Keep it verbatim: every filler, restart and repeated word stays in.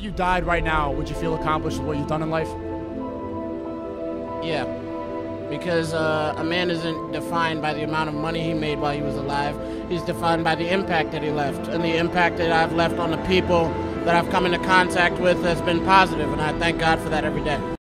you died right now, would you feel accomplished with what you've done in life? Yeah, because uh, a man isn't defined by the amount of money he made while he was alive. He's defined by the impact that he left, and the impact that I've left on the people that I've come into contact with has been positive, and I thank God for that every day.